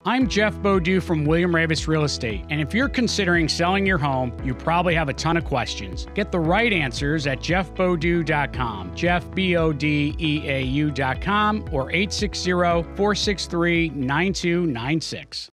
I'm Jeff Bodeau from William Ravis Real Estate, and if you're considering selling your home, you probably have a ton of questions. Get the right answers at jeffbodeau.com, jeffbodeau.com, or 860-463-9296.